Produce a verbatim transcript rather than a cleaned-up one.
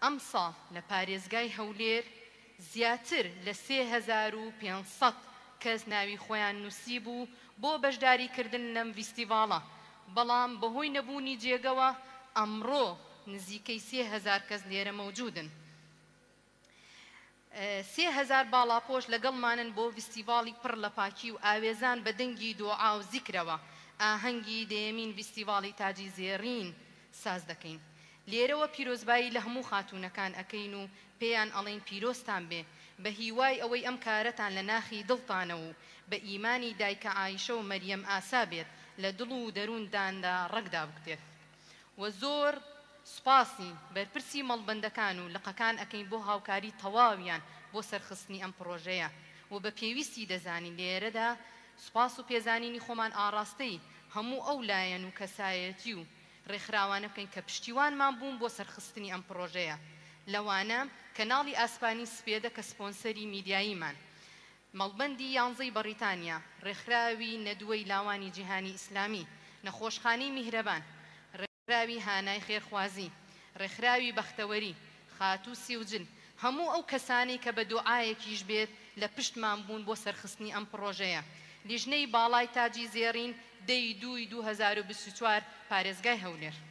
ئەم ساڵ لە پارێزگای هەولێر زیاتر لە سێ هەزار و پێنج سەد کەس ناوی خۆیان نووسی بوو بۆ بەشداریکردن لەم فیستیڤاڵە، بەڵام بەهۆی نەبوونی جێگەوە ئەمڕۆ نزیکەی سێ هەزار کەس لێرە مەوجودن. سێ هەزار باڵاپۆش لەگەڵمانن بۆ فیستیڤاڵی پڕ لە پاکی و ئاوێزان بە دەنگی دوعا و زیکرەوە ئاهەنگی دەیەمین فیستیڤاڵی تاجی زێڕین ساز دەکەین. لێرەوە پیرۆزبایی لە هەموو خاتوونەکان ئەکەین و پێیان ئەڵێن پیرۆستان بێ، بە هیوای ئەوەی ئەم کارەتان لە ناخی دڵتانە و بە ئیمانی دایکە عایشە و مەریەم ئاسا بێت لە دڵ و دەروونداندا ڕەگدا بکتێت. و زۆر سوپاسی بەرپرسی مەڵبەندەکان و لقەکان ئەکەین بۆ هاوکاری تەواویان بۆ سەرخستنی ئەم پرۆژەیە و بە پێویستی دەزانین لێرەدا سوپاس و پێزانینی خۆمان ئاڕاستەی هەموو ئەو لایەن و کەسایەتی و ڕێکخراوانە بکەین کە پشتیوانمان بوون بۆ سەرخستنی ئەم پرۆژەیە. لەوانە کەناڵی ئاسپانی سپێدە کە سپۆنسەری میدیاییمان، مەڵبەندی یانزەی بەریتانیا، ڕێکخراوی نەدووەی لاوانی جیهانی ئیسلامی، نەخۆشخانەی میهرەبان، ڕێکخراوی هانای خێرخوازی، ڕێکخراوی بەختەوەری، خاتوو سیوجن، هەموو ئەو کەسانی کە بە دوعایەکیش بێت لە پشتمان بوون بۆ سەرخستنی ئەم پرۆژەیە. لیژنەی باڵای تاجی زێڕین دەی دووی دوو هەزار و بیست و چوار پارێزگای هەولێر.